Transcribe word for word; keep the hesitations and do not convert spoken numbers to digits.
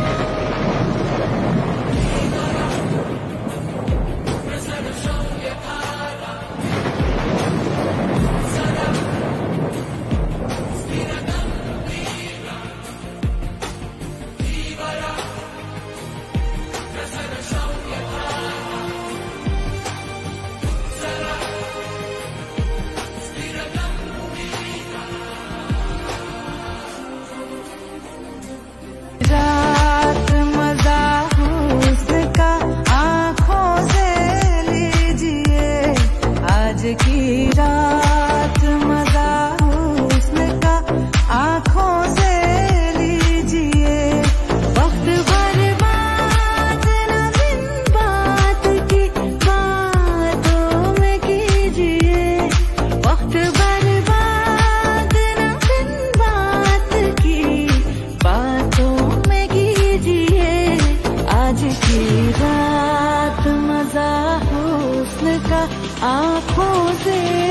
रात मजा हुस्न का आँखों से लीजिए, आज की रात मजा हुस्न का आँखों से लीजिए। वक्त बर्बाद न बिन बात की बातों में कीजिए, वक्त बर्बाद न बिन बात की बातों आज की रात मजा हुस्न का आँखों से